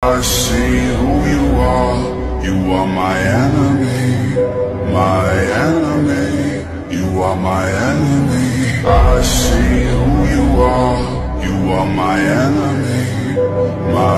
I see who you are. You are my enemy, my enemy. You are my enemy. I see who you are. You are my enemy, my